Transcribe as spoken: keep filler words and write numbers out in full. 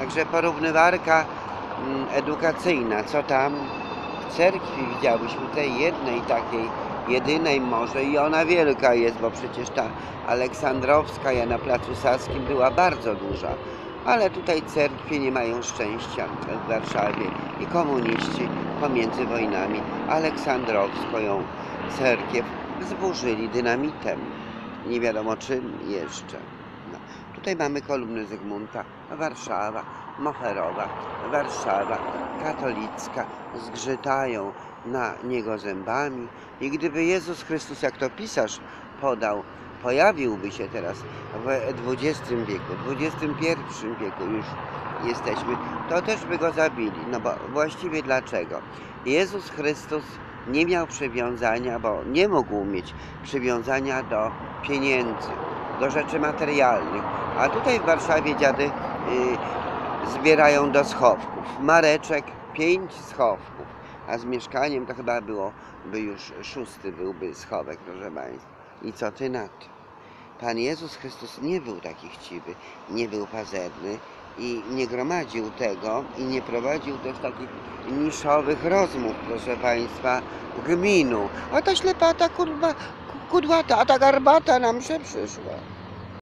Także porównywarka mm, edukacyjna, co tam w cerkwi widziałyśmy tej jednej takiej, jedynej może i ona wielka jest, bo przecież ta aleksandrowska ja na Placu Saskim była bardzo duża. Ale tutaj cerkwie nie mają szczęścia w Warszawie i komuniści pomiędzy wojnami aleksandrowską cerkiew zburzyli dynamitem. Nie wiadomo czym jeszcze. No. Tutaj mamy kolumny Zygmunta, Warszawa, Moherowa, Warszawa, katolicka, zgrzytają na niego zębami i gdyby Jezus Chrystus, jak to pisarz podał, pojawiłby się teraz w dwudziestym wieku, w dwudziestym pierwszym wieku już jesteśmy, to też by go zabili. No bo właściwie dlaczego? Jezus Chrystus nie miał przywiązania, bo nie mógł mieć przywiązania do pieniędzy, do rzeczy materialnych. A tutaj w Warszawie dziady y, zbierają do schowków. Mareczek, pięć schowków. A z mieszkaniem to chyba byłoby już szósty byłby schowek, proszę Państwa. I co ty na to? Pan Jezus Chrystus nie był taki chciwy, nie był pazerny i nie gromadził tego i nie prowadził też takich niszowych rozmów, proszę Państwa, gminu. A ta ślepata, kurwa, kudłata, a ta garbata nam się przyszła.